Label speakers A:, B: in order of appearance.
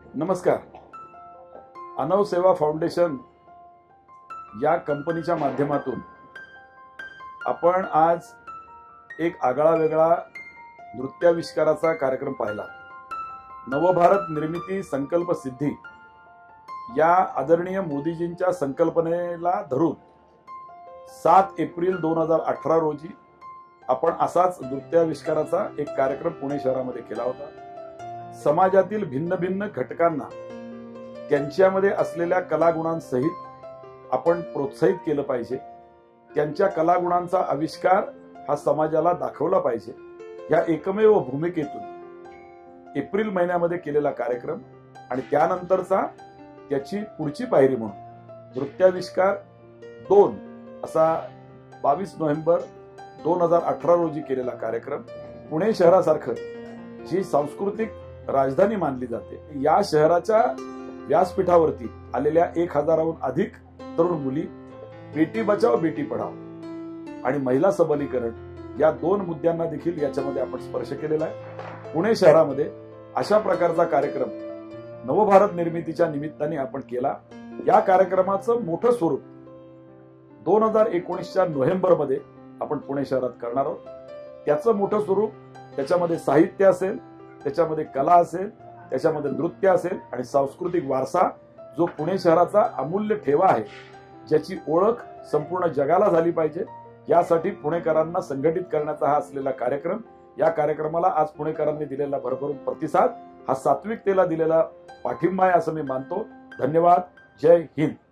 A: नमस्कार. अनव सेवा फाउंडेशन या कंपनीच्या माध्यमातून आपण आज एक आगळा वेगळा नृत्याविष्काराचा कार्यक्रम पाहिला. नवभारत निर्मिती संकल्प सिद्धी या आदरणीय मोदीजींच्या संकल्पनेला धरून 7 एप्रिल 2018 रोजी आपण असाच नृत्याविष्काराचा एक कार्यक्रम पुणे शहरामध्ये केला होता. समाजातील भिन्न भिन्न घटकांना त्यांच्यामध्ये असलेल्या कलागुणांसहित आपण प्रोत्साहित केलं पाहिजे. त्यांच्या कलागुणांचा आविष्कार हा समाजाला दाखवला पाहिजे. या एकमेव भूमिकेतून एप्रिल महिन्यामध्ये केलेला कार्यक्रम आणि त्यानंतरचा त्याची पुढची पायरी म्हणून नृत्याविष्कार 2 असा 22 नोव्हेंबर 2018 रोजी केलेला कार्यक्रम पुणे शहरासारखं जी सांस्कृतिक राजधानी मानली जाते या शहराच्या व्यासपीठावरती आलेल्या 1000हून अधिक तरुण मुली बेटी बचाओ बेटी पढाओ आणि महिला सबलीकरण या 2 मुद्द्यांना देखील याच्यामध्ये आपण स्पर्श केलेला आहे. पुणे शहरामध्ये अशा प्रकारचा कार्यक्रम नवभारत निर्मितीच्या निमित्ताने आपण केला. या कार्यक्रमाचं मोठं स्वरूप 2019च्या नोव्हेंबरमध्ये आपण पुणे शहरात करणार आहोत. त्याचं मोठं स्वरूप त्याच्यामध्ये साहित्य असेल, त्याच्यामध्ये कला असेल, त्याच्यामध्ये नृत्य असेल आणि सांस्कृतिक वारसा जो पुणे शहराचा अमूल्य ठेवा आहे, ज्याची ओळख संपूर्ण जगाला झाली पाहिजे, यासाठी पुणेकरांना संघटित करण्याचा हा असलेला कार्यक्रम. या कार्यक्रमाला आज पुणेकरांनी दिलेला भरभरून प्रतिसाद हा सात्विकतेला दिलेला पाठिंबा आहे असं मी मानतो. धन्यवाद. जय हिंद.